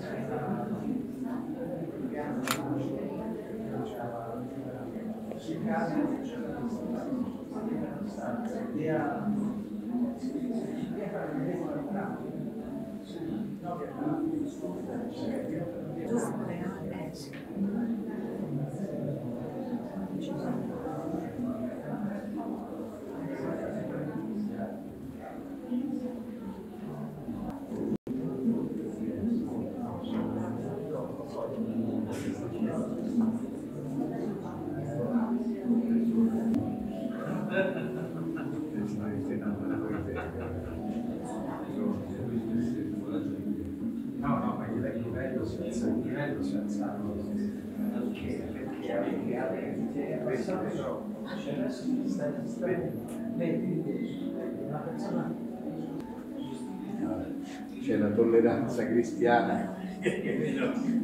No, no, ma il livello si alzato perché questo però una persona c'è la tolleranza cristiana.